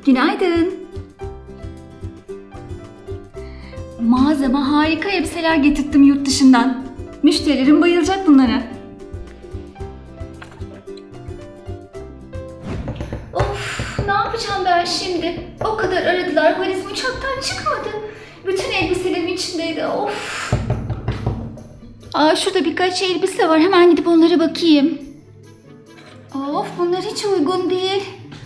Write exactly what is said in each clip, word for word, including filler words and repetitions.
Günaydın. Mağazama harika elbiseler getirttim yurt dışından. Müşterilerim bayılacak bunlara. Of, ne yapacağım ben şimdi? O kadar aradılar, valizim uçaktan çıkmadı. Bütün elbiselerim içindeydi, of. Aa, şurada birkaç elbise var, hemen gidip onlara bakayım. Of, bunlar hiç uygun değil.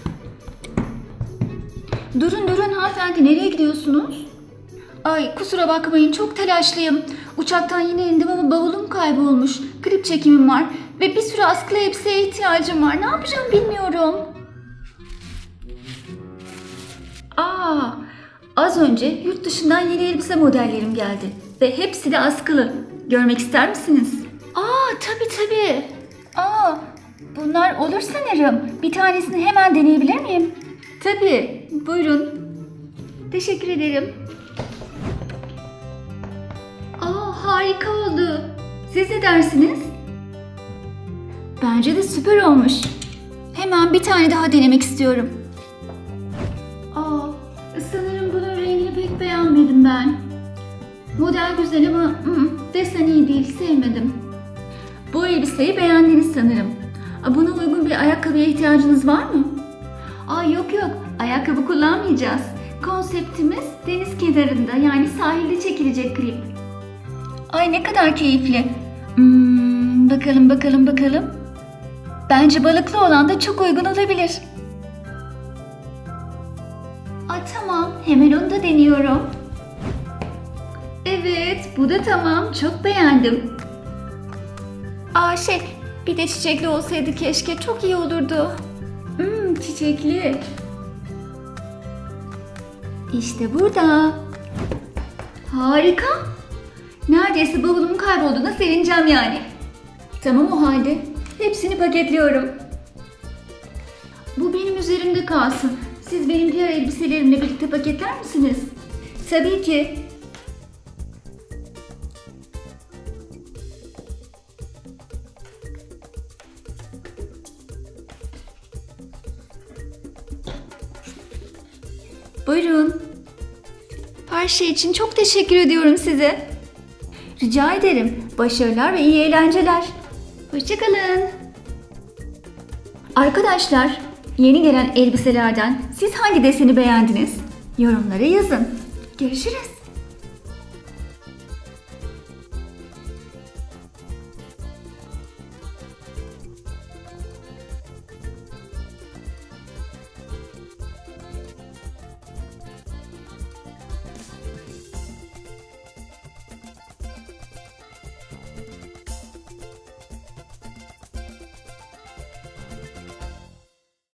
Durun durun hanımefendi, nereye gidiyorsunuz? Ay kusura bakmayın, çok telaşlıyım. Uçaktan yine indim ama bavulum kaybolmuş. Klip çekimim var ve bir sürü askılı elbiseye ihtiyacım var. Ne yapacağım bilmiyorum. Aa, az önce yurt dışından yeni elbise modellerim geldi. Ve hepsi de askılı. Görmek ister misiniz? Aa, tabii tabii. Aa, bunlar olur sanırım. Bir tanesini hemen deneyebilir miyim? Tabii, buyurun. Teşekkür ederim. Aa, harika oldu. Siz ne dersiniz? Bence de süper olmuş. Hemen bir tane daha denemek istiyorum. Aa, sanırım bunun rengini pek beğenmedim ben. Model güzel ama ı, desen iyi değil, sevmedim. Bu elbiseyi beğendiniz sanırım. Buna uygun bir ayakkabıya ihtiyacınız var mı? Aa, yok yok, ayakkabı kullanmayacağız. Konseptimiz deniz kenarında, yani sahilde çekilecek klip. Ay ne kadar keyifli. Hmm, bakalım bakalım bakalım. Bence balıklı olan da çok uygun olabilir. Aa, tamam, hemen onu da deniyorum. Evet, bu da tamam, çok beğendim. Aa şey, bir de çiçekli olsaydı keşke, çok iyi olurdu. Hmm, çiçekli. İşte burada. Harika. Neredeyse bavulum kaybolduğuna sevineceğim yani. Tamam o halde. Hepsini paketliyorum. Bu benim üzerimde kalsın. Siz benim diğer elbiselerimle birlikte paketler misiniz? Tabii ki. Buyurun. Her şey için çok teşekkür ediyorum size. Rica ederim. Başarılar ve iyi eğlenceler. Hoşça kalın. Arkadaşlar, yeni gelen elbiselerden siz hangi deseni beğendiniz? Yorumlara yazın. Görüşürüz.